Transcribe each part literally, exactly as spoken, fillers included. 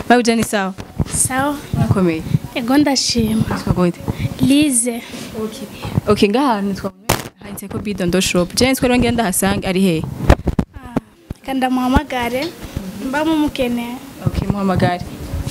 Bawuja ni sawa? Sawa. Nakomeye. Ego ndashima. Twagote. Lize. Okay. Okay, ngahantu twabonye handitse ko Bidondo shop. Je nswe rongenda ndahasanga ari he? Ah, kanda muhamagare. Mba mumukene. Okay, muhamagare.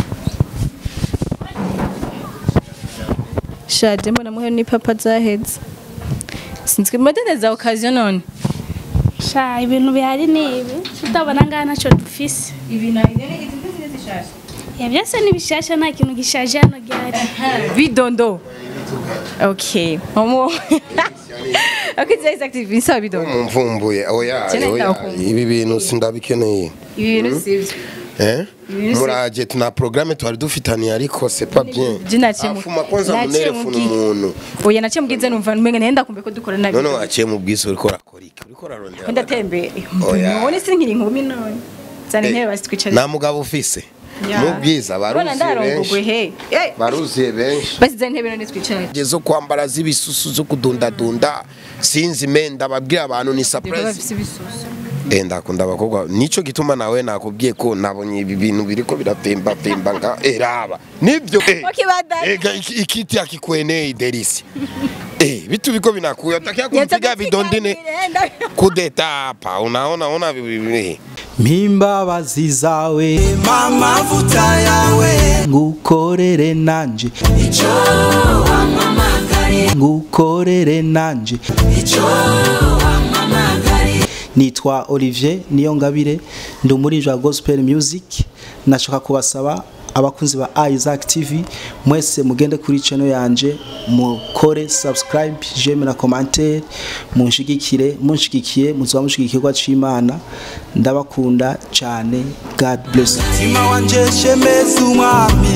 Shade mbona muhe ni papa zaheze. Sinzwe moderneza occasion none. Sha ibintu bihari nibi. Tutabona ngana naco dufise. Ibi na idene gitinde zishasha. Ya byose nibishasha nta kintu gishaje hano gihari. Bidondo. Okay. Momo. Okay, c'est exactement ça Bidondo. Mumvumbuye oya oya ibi bintu sindabikeneye. Ibi bintu sivyo. Eh? Muraje tuna programme twari dufitaniye ariko c'est pas bien. Afuma kwanza munere funu umuntu. Oya nace mubwize numva umenga nenda kumbe ko dukora nabi. None aciye mubwize uriko rakora iki? Uriko rarondera. Ndatembe. None sinkiri nkumi none. Zane ntebe basitwicara. Na mugabo ufise. Mubwiza baruziye benshi. Baruziye benshi. Basize ntebe none twicara. Gezo kwambara zibisusu zo kudunda dunda. Sinzi menda babwira abantu ni surprise. Enda kunda bakobwa nico gituma nawe nakubwiye ko nabonye ibi bintu biriko birapemba pemba nga eraba nibyo eh ega ikiti akikweneye Delicia eh bitu biko binakuya utakia kumpiga bidondine kudeta pa unaona ona bibi Mimba bazizawe mama vuta yawe ngukorere nanje ico wamamagari ngukorere nanje ico Nitwa Olivier Niyongabire ndi umuririmbyi wa gospel music nashaka kubasaba abakunzi ba Isaac T V mwese mugende kuri channel yanje mukore subscribe j'aime na commentaire munshigikire munshigikiye muzoba mushigikirwa c'Imana ndabakunda cyane God bless Tima wanje shemeza umwami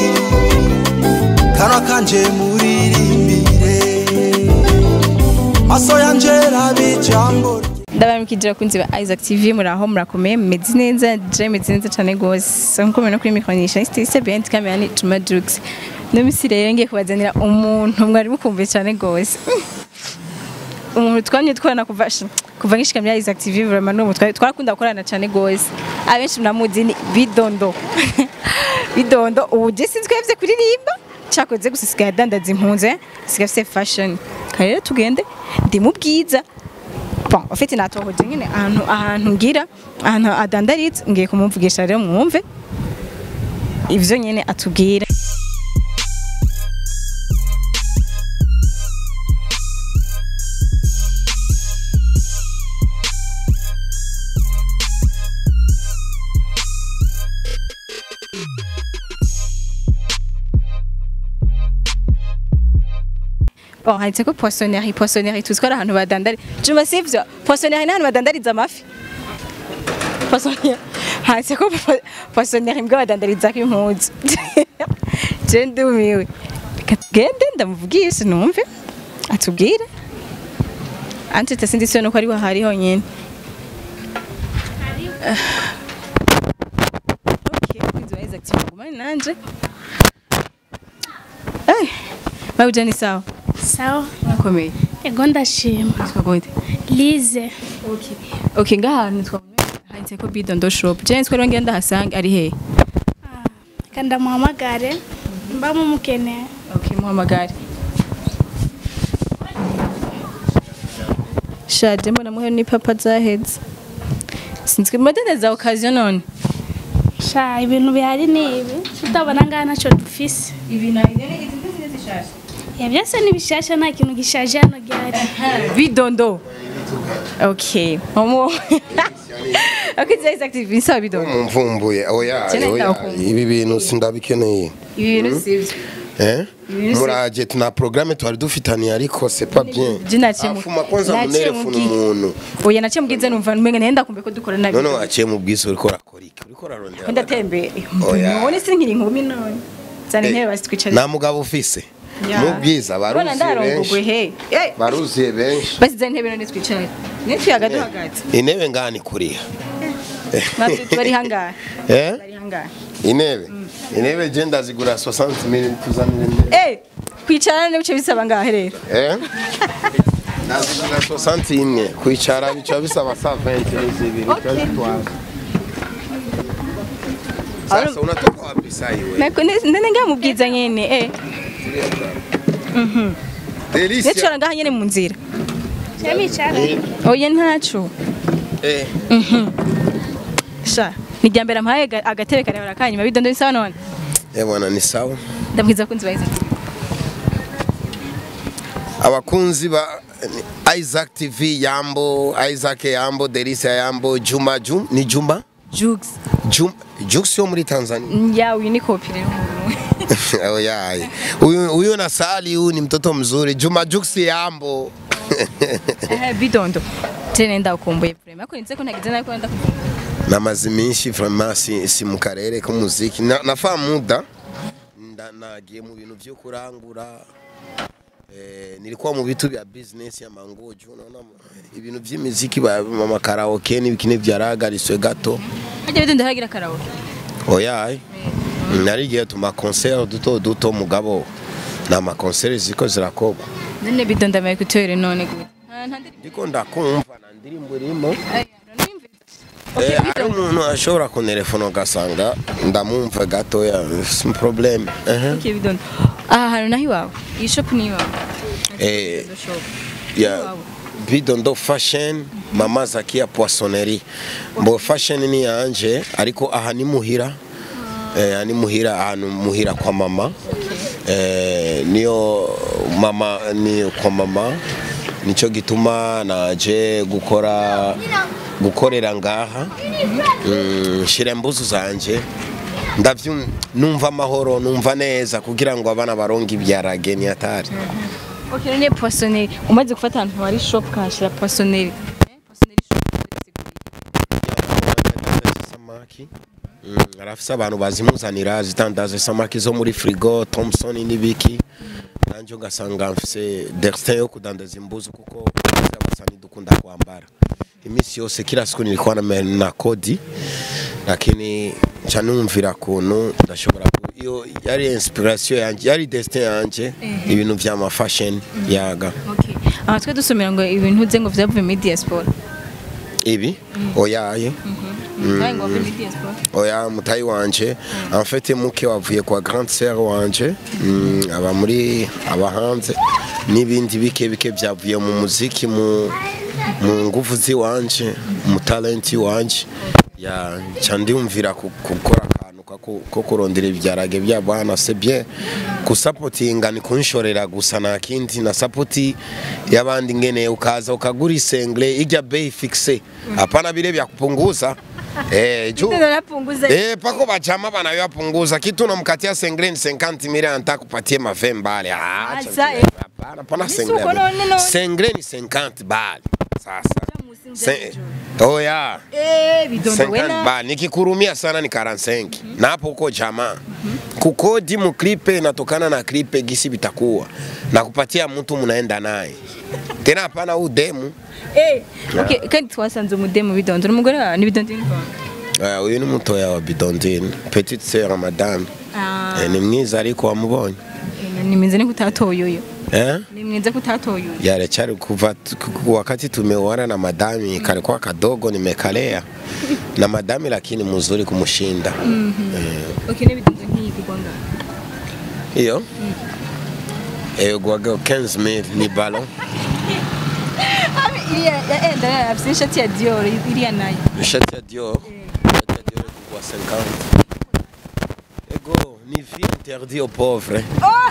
Kara kanje muririmbire Maso yanje rabijambo Ndabamikijira kunzi ba Isaac T V muraho murakomeye meze neza je meze neza cyane gose nko mena kuri mikonisha stise bent kamera ni tuma drugs nomisire yenge kubazanira umuntu mwari mukumve cyane gose umuntu twanye twarana kuva kuva ngishikamira Isaac T V vraiment no mutwari twarakunda gukorana cyane gose abenshi mnamuzi ni Bidondo Bidondo uje sinzwe yavye kuririmba cyakoze gusigaye dandaza impunze sigafise fashion kare tugende ndi mu bwiza Bon, en fait, natoho nyine ahantu ahantu ngira ahantu adandaritse ngiye kumumvugisha rero mwumve ivyo nyene atubwira. Bon, handitse ko poissonnerie, poissonnerie tuzikora ahantu badandari. Juma sivyo, poissonnerie n'ahantu badandariza amafi. Poissonnerie. Handitse ko poissonnerie mbwa badandariza impuzu. Je ndumiwe. Gende ndamuvugisha numve. Atubwire. Ante tasindisiyo no ko ari wahari honyene. Okay, kwizo Isaac T V gumane nanje. Eh, bawuja ni sawa? Sawa. Nakomeye. Ego ndashima. Twagote. Lize. Okay. Okay, ngahantu twabonye handitse ko Bidondo shop. Je nswe rongenda ndahasanga ari he? Ah, kanda muhamagare. Mba mumukene. Okay, muhamagare. Shade mbona muhe ni papa zaheze. Sinzwe moderneza occasion none. Sha ibintu bihari nibi. Tutabona ngana naco dufise. Ibi na idene gitinde zishasha. Ya byose nibishasha nta kintu gishaje hano gihari. Bidondo. Okay. Momo. Okay, c'est exactement ça Bidondo. Mumvumbuye oya oya ibi bintu sindabikeneye. Ibi bintu sivyo. Eh? Muraje tuna programme twari dufitaniye ariko c'est pas bien. Afuma kwanza munere funu umuntu. Oya nace mubwize numva umenga nenda kumbe ko dukora nabi. None aciye mubwize uriko rakora iki? Uriko rarondera. Ndatembe. None sinkiri nkumi none. Zane ntebe basitwicara. Na mugabo ufise. Mubwiza baruziye benshi. Baruziye benshi. Basize ntebe none twicara. Ne twiyaga duhagaze. Intebe ngani kuriya. Natwe bari hangahe? Eh? Bari hangahe? Intebe. Intebe je ndazigura soixante mille tuzanire. Eh, kwicara ne bice bisaba ngahe rero? Eh? Ndazigura soixante imwe kwicara bice bisaba cent vingt n'ibiri. Sasa unatoka wapi sasa wewe? Nako nene ngamubwiza nyene eh. Mhm. Delicia. Necho ngaha nyene mu nzira. Cyamicara. Oya ntaco. Eh. Mhm. Sha, ni jambere mpaye agatebe kare barakanyuma bidondo ni sawa none. Eh bwana ni sawa. Ndabwiza kunzi bayiza. Abakunzi ba Isaac T V Yambo, Isaac Yambo, Delicia Yambo, Juma Jum, ni Juma? Jux. Jum, Jux yo muri Tanzania. Ya uyu ni kopi rero umuntu. Oh yeah. Huyu huyu na Sali huyu ni mtoto mzuri. Juma Jux Yambo. Eh bidondo. Tene ndakumbuye vraiment ko nze ko ntagize nayo ko ndakumbuye. Na mazimishi vraiment si, si mu karere ko muziki. Na, nafa muda nda nagiye mu bintu byo kurangura. Eh, nilikuwa mu bitu bya business ya mangojo unaona ibintu by'imiziki ba mama karaoke n'ibikine byaragariswe gato. Ajye bidondo haragira karaoke. Oya. Nari giye tuma concert duto duto mugabo na ma concert ziko zirakogwa. None bidondo amaye kutere none gute. Ndiko ndakumva na ndirimbo irimo. Eh, ari umuntu ashobora kunerefona ugasanga ndamumva gato ya some problem. Eh. Okay bidondo. Ah hano nahi wawe. Iyi shop ni wawe. Eh. Ya Bidondo fashion mama Zakia poissonnerie. Mbo fashion ni yanje ariko aha ni muhira. Eh ani muhira ahantu muhira kwa mama. Eh niyo mama ni kwa mama. Nico gituma naje gukora gukorera ngaha. Mm, shira mbuzu zanje. Ndavyu numva amahoro numva neza kugira ngo abana baronga ibyarage ni atari. Okay ne poissonnerie umaze gufata ahantu hari shop kashira poissonnerie. Eh poissonnerie shop samaki. Mm, arafisa abantu bazimuzanira zitandaje samaki zo muri frigo Thompson n'ibiki. Nanjo gasanga mfise destin yo kudandaza imbuzu kuko abasani dukunda kwambara. Imisi yose kila siku nilikuwa na, na kodi lakini chanumvira kuntu ndashobora iyo yari inspiration yanje yari destin yanje ibintu vya ma fashion yaga. Okay. Ah twe dusomera ngo ibintu ze ngo vyavuye muri diaspora. Ibi oyaye. Mhm. Ngo muri diaspora. Oya mutayi wanje en fait muke wavuye kwa grande sœur wanje aba muri abahanze nibindi bike bike vyavuye mu muziki mu mu nguvu zi wanje mu talent wanje ya chandimvira gukora akantu ko kurondera ibyarage bya bana c'est bien kusapotinga ni kunshorera gusa na kindi na support yabandi ngene ukaza ukagura isengle ijya bay fixe hapana bile vya kupunguza eh juu eh pako bachama bana yapunguza kitu unamkatia sengle ni cinquante mille anataka kupatia mavem bale ah hapana pana sengle sengle ni cinquante bale sasa Se, oh ya eh bidondo wena ba nikikurumia sana ni quarante-cinq na hapo uko jamaa kukodi mu clipe natokana na clipe gisi bitakuwa na kupatia mtu mnaenda naye tena hapana u demu eh okay kandi twasanze mu demu bidondo numugore ni bidondo ni ah uyu ni mutoya wa bidondine petite sœur madame ah eh, ni mwiza ariko wamubonye ni mwiza ni kutatoyo yo eh ni mwiza kutatoyo yale chari kuva wakati tumeoana na madami mm. kalikuwa kadogo nimekalea na madami lakini mzuri kumushinda mm -hmm. eh. Okay ni bidondo hii kugwanga iyo mm. eh gwaga quinze mille ni ballon ami ya eh da absin shati ya Dior iliya nayo shati ya Dior shati ya Dior kwa cinquante ego ni vie interdit aux pauvres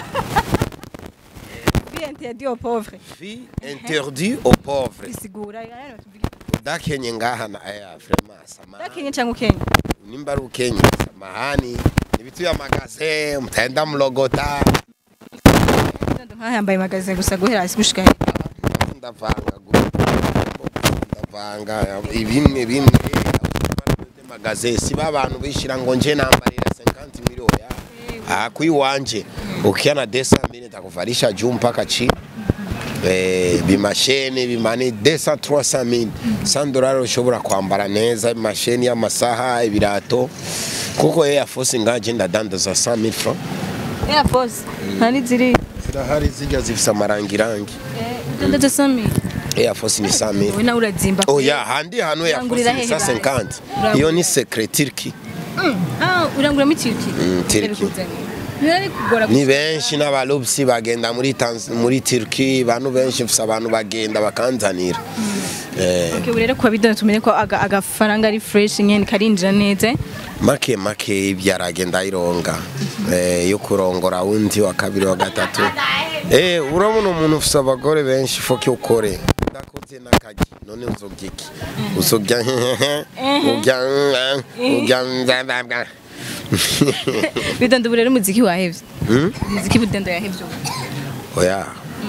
interdit aux pauvres. Vie interdit aux pauvres. Bisigura yana Dakenye ngaha na aya vraiment samahani. Dakenye changu Kenya. Nimba ru Kenya samahani. Nibitu ya magaze mtaenda mlogota. Ndo yambaye magaze gusa guhera hasi gushika. Ndavanga gusa. Ndavanga ibimwe bimwe magaze siba abantu bishira ngo nje nambarira cinquante millions ya. Ah kuiwanje ukiana desa mimi nitakuvalisha juu mpaka chini eh bimasheni bimani desa trois cent mille cent dollars ushobora kwambara neza masheni ya masaha ibirato kuko Air Force ngaje ndadandaza cent mille francs Air Force nani ziri zirahari zijya zifisa marangirangi eh dandaza cent mille Air Force ni cent mille wewe na urazimba oh ya handi hano Air Force ni cent cinquante iyo ni secret turki Ah, urangura mu Turki. Turki. Ni benshi n'abalubsi bagenda muri muri Turki, bantu benshi mfise abantu bagenda bakanzanira. Eh. Okay, rero kwa bidondo tumenye ko agafaranga ari fresh nyene karinjira neza. Make make byaragenda ironga. Eh, yo kurongora undi wa kabiri wa gatatu. Eh, urabona umuntu ufise abagore benshi foke ukore. Ndakoze nakaji none uzogiki. Uzogya ujya ujya Bidondo burere umuziki wahevye. Umuziki bidondo yahevye. Oya.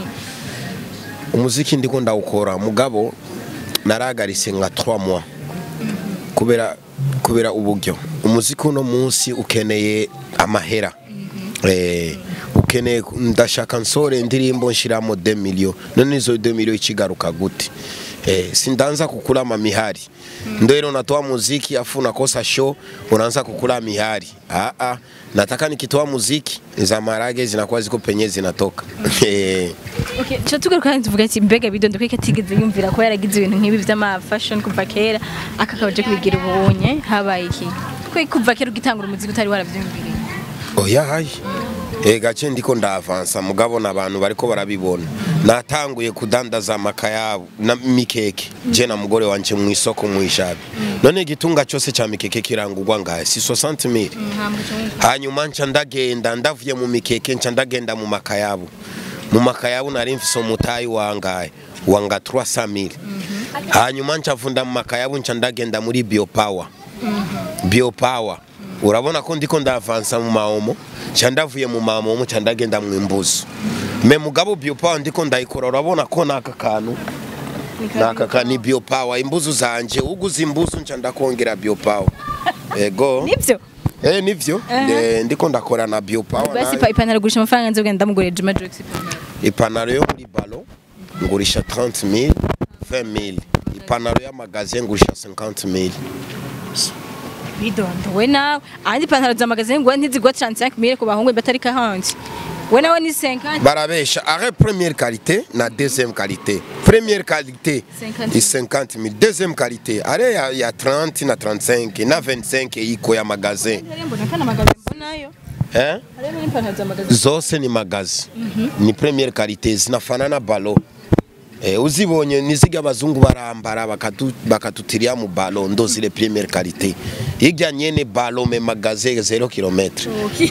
Umuziki ndiko ndawukora mugabo naragarise nka trois mois. Kubera kubera uburyo. Umuziki uno munsi ukeneye amahera. Eh ukeneye ndashaka nsore indirimbo nshiramo deux millions. None izo deux millions ikigaruka gute? Eh sindanza kukulama mihari. Ndio ile unatoa muziki afu unakosa show unaanza kukula mihari. Ah ah, nataka nikitoa muziki za marage zinakuwa ziko penye zinatoka. Eh. Okay, cyo tugaruka tuvuga ati mbega bidondo ko katigeze yumvira ko yaragize ibintu nk'ibi vy'ama fashion kuva kera akakabaje kubigira ubonye habaye iki? Ko kuva kera ugitangura umuziki utari waravyumviriye. Oya hayi. Eh gace ndiko ndavansa mugabo nabantu bariko barabibona. Natanguye kudandaza amakayabo na mikeke. Je na mugore wanje mu isoko mu ishabi. None gitunga cyose cha mikeke kirangurwa ngaye si soixante mille. Hanyuma nca ndagenda ndavuye mu mikeke nca ndagenda mu makayabo. Mu makayabo nari mfise umutayi wangaye wanga trois cent mille. Hanyuma nca vunda mu makayabo nca ndagenda muri biopower. Biopower. Urabona ko ndiko ndavansa mu maomo candavuye mu maomo candagenda mu imbuzo me mugabo biopower ndiko ndayikora urabona ko naka kantu naka kani biopower imbuzo zanje uguza imbuzo ncandakongera biopower ego nivyo eh nivyo eh ndiko ndakora na biopower basi pa ipantaro gurisha amafaranga nzogenda mugure Juma Jux ipantaro yo muri ballon ngurisha trente mille vingt mille ipantaro ya magazine ngurisha cinquante mille. Bidondo we nawe andi pantaro za magazine ngo ntizigwa trente-cinq mille ku bahungu batari kahanje we nawe ni cinquante barabesha arrêt première qualité na deuxième qualité première qualité est cinquante mille deuxième qualité arrêt ya, ya trente na trente-cinq na vingt-cinq iko ya magazine eh zose ni magazine ni première qualité zinafanana ballon. Eh uzibonye niziga abazungu barambara bakatu bakatutiria mu ballon ndo zile première qualité. Igya nyene ballon me magasin zero kilomètre. Okay.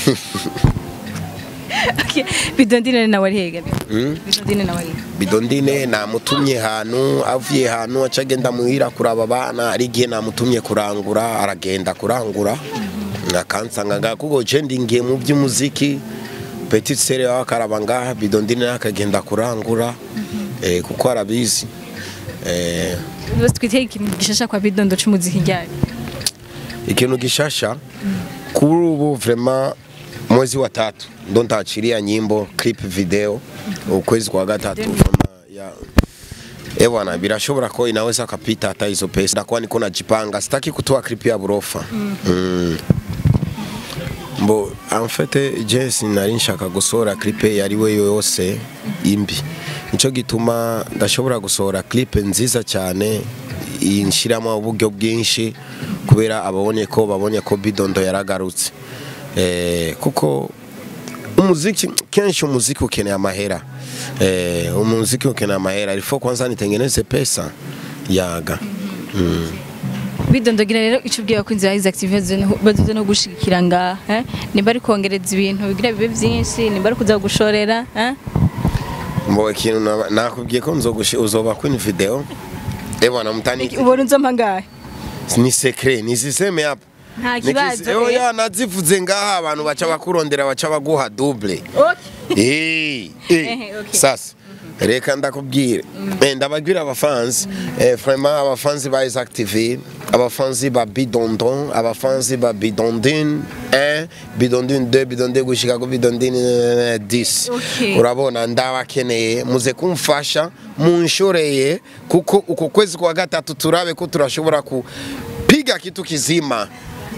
Okay. Bidondine na wari hega. Mm? Bidondine na wari. Bidondine na mutumye hanu avuye hanu acagenda muhira kuraba bana ari gihe na mutumye kurangura aragenda kurangura. Nakansanga ngakugo je ndingiye mu by'umuziki. Petite sere wa karabanga bidondine akagenda kurangura. Eh kuko arabizi eh bose twiteye ikintu gishasha kwa bidondo c'umuziki ryari ikintu gishasha kuri ubu vraiment mwezi wa tatu ndo ntachiria nyimbo clip video ukwezi kwa gatatu ya eh bwana birashobora ko inaweza kapita hata hizo pesa ndakuwa niko najipanga sitaki kutoa clip ya burofa mm. Mm. Mbo en fait Jess nari nshaka gusora clip yariwe yose imbi nico gituma ndashobora gusora clip nziza cyane inshiramo uburyo bwinshi kubera ababonye ko babonye ko bidondo yaragarutse eh kuko umuziki kenshi umuziki ukeneye amahera eh umuziki ukeneye amahera ilifo kwanza nitengeneze pesa yaga mm. Bidondo gira rero icubwiye ko inzira active baduze no gushikira nga eh nimba ari kongereza ibintu bigira bibe byinshi nimba ari kuza gushorera eh mbo ikintu nakubwiye ko nzogushi uzoba kuri video ebona mutani ubona nzompa ngahe ni secret ni siseme hapa nta kibazo yo ya nazivuze ngaha abantu baca bakurondera baca baguha double okay eh eh sasa reka ndakubwire eh ndabagwira abafans eh vraiment abafans ba active abafans ba bidondo abafans ba bidondine un bidondine deux bidondine gushika ko bidondine dix urabona ndabakeneye muze kumfasha munshoreye kuko uko kwezi kwa gatatu turabe ko turashobora kupiga kitu kizima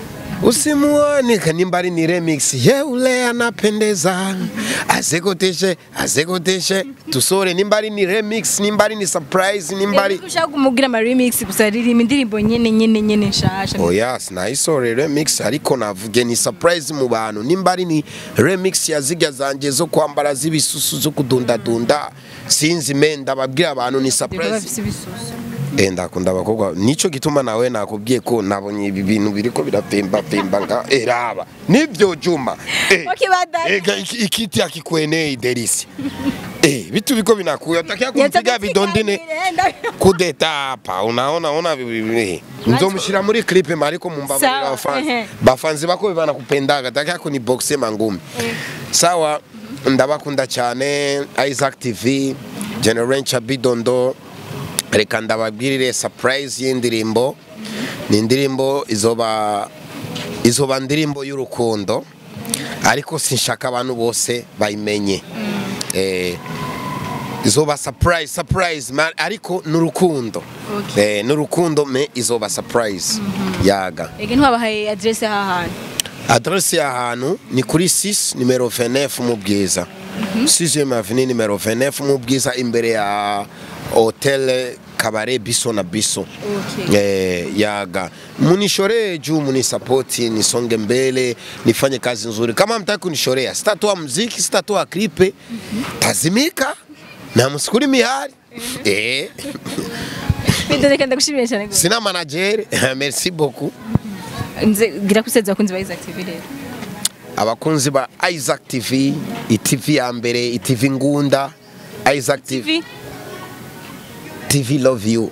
usimuone kanimbari ni remix yeule anapendeza azekoteshe azekoteshe tusore nimbari ni remix nimbari ni surprise nimbari ushaka kumugira ama remix gusa ririmba indirimbo nyene nyene nyene nshasha. Oh yes, na isore remix ariko navuge ni surprise mu bantu nimbari ni remix yazigya zanje zo kwambara zibisusu zo kudunda dunda sinzi menda babwira abantu ni surprise. Enda kunda abakobwa nico gituma nawe nakubwiye ko nabonye ibi bintu biriko birapemba pemba nga eraba nivyo juma eh okay badai ega ikiti akikweneye Delicia eh bitu biko binakuya utakia kumpiga bidondine kudeta pa unaona ona nzomushira muri clip mariko mumbabura abafanzi bafanzi bako bana kupendaga utakia kuni boxe mangumi sawa ndabakunda cyane Isaac T V Generation Bidondo. Reka ndababwirire surprise y'indirimbo ni indirimbo izoba izoba ndirimbo y'urukundo ariko sinshaka abantu bose bayimenye eh izoba surprise surprise man, ariko n'urukundo okay. eh n'urukundo me izoba surprise mm -hmm. yaga ege ntwabahaye address y'ahantu address y'ahantu ni kuri six numero vingt-neuf mu Bwiza mm -hmm. sixième avenue numero vingt-neuf mu Bwiza imbere ya hotel kabare biso na biso okay. eh, yaga munishore juu munisapoti nisonge mbele nifanye kazi nzuri kama mtaki kunishorea sitatoa muziki sitatoa klipe mm -hmm. tazimika na musikuri mihari mm -hmm. eh Ndakenda gushimira cyane gose sina manager merci beaucoup nze gira kuseza kunzi ba Isaac T V rero abakunzi ba Isaac T V I T V ya mbere I T V ngunda Isaac T V T V love you.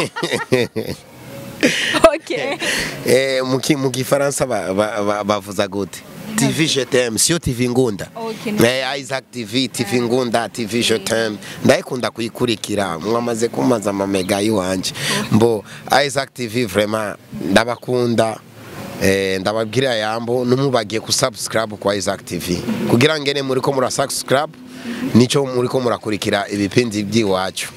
Okay. Eh muki muki Faransa bavuza gute? T V je t'aime, sio T V ngunda. Okay. Eh Isaac T V, T V ngunda, T V je t'aime. Ndayikunda kuyikurikira. Mwamaze kumaza amamega yiwanje. Mbo Isaac T V vraiment ndabakunda. Eh ndababwira yambo numubagiye ku subscribe kwa Isaac T V. Kugira ngene muri ko mura subscribe nico muri ko murakurikira ibipindi by'iwacu.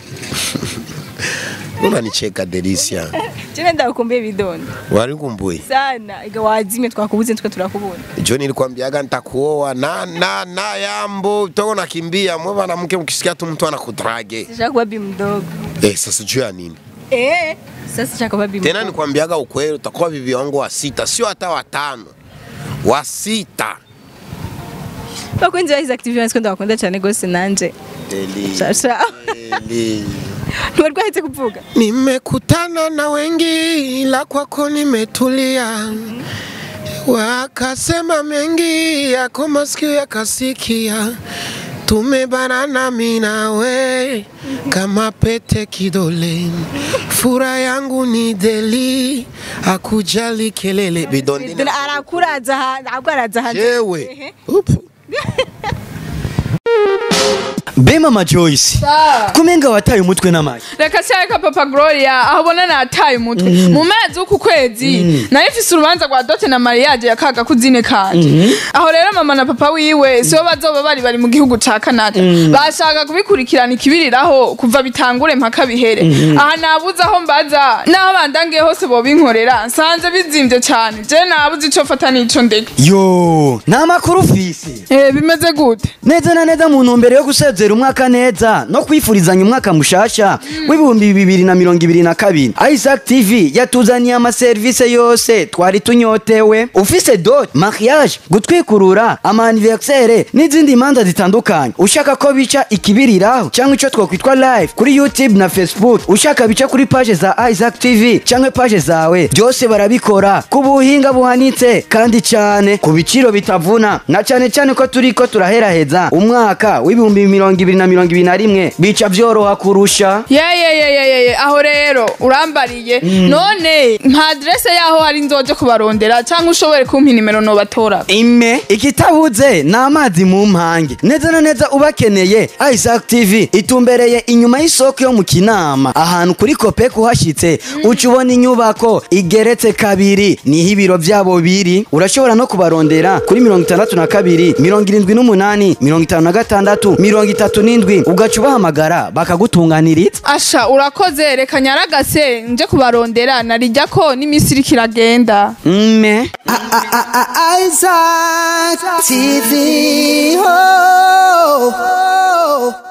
Nuna nicheka Delicia. Jene ndakumbuye bidondo. Wari kumbuye? Sana, iga wazimye twakubuze twe turakubona. John nilikwambiaga nitakuoa na na na yambo toko nakimbia mwe bana mke mkisikia tu mtu anakudrage. Sasa kuwa bi mdogo. Eh sasa juu ya nini? Eh sasa chaka kuwa bi mdogo. Tena nikwambiaga ukweli utakuwa bibi wangu wa sita sio hata wa tano. Wa sita. Bakunzi ba Isaac T V wansikunda bakunda cyane gose nanje. Delicia. Sasa. Deli. Nwarwahitse kuvuga. Nimekutana na wengi ila kwako nimetulia. Wakasema mengi yako masikio yakasikia. Tumebanana mimi nawe kama pete kidole. Furaha yangu ni Deli akujali kelele bidondi. Dina arakuraza ha akuraza ha. Yewe. Upu. Be mama Joyce kumenga wataye umutwe n'amayi reka cyareka papa Gloria aho bona nataye umutwe mm. mu mezi uku kwezi mm. nayo ifise urubanza rwa dote na mariage yakaga kuzine kanje mm -hmm. aho rero mama na papa wiwe sibo bazoba bari bari mu gihugu ca Canada mm. bashaka kubikurikirana ikibiriraho kuva bitangure mpaka bihere mm -hmm. aha nabuze aho mbaza naho bandangiye hose bo binkorera nsanze bizimvye cyane je nabuze ico fata nico ndeka yo namakuru ufise eh bimeze gute neza na neza mu ntumbero yo gusezera umwaka neza no kwifurizanya umwaka mushasha w'ibihumbi bibiri na mirongo ibiri na kabiri Isaac T V yatuzaniye ama service yose twari tunyotewe ufise dot mariage gutwikurura ama anniversaire n'izindi manza zitandukanye ushaka ko bica ikibiriraho cyangwa ico twokwitwa live kuri YouTube na Facebook ushaka bica kuri page za Isaac T V cyangwa page zawe byose barabikora ku buhinga buhanitse kandi cyane ku biciro bitavuna na cyane cyane ko turiko turaheraheza umwaka w'ibihumbi mirongo ibiri na mirongo ibiri na rimwe bica byoroha kurusha ye ye ye ye ye aho rero urambariye mm. none nta adresse yaho hari nzoje kubarondera cyangwa ushobore kumpa nimero no batora ime ikitabuze n'amazi mu mpange neza na neza ubakeneye Isaac T V itumbereye inyuma y'isoko yo mu Kinama ahantu kuri Kope kuhashitse mm. ucubona inyubako igeretse kabiri niho ibiro byabo biri urashobora no kubarondera kuri mirongo itandatu na kabiri mirongo irindwi n'umunani mirongo itanu na gatandatu mirongo mirongo itatu n'indwi ugaca ubahamagara bakagutunganiriza. Asha urakoze, reka nyaragase nje kubarondera narijya ko n'imisiri kiragenda. mme Isaac T V. Oh, oh.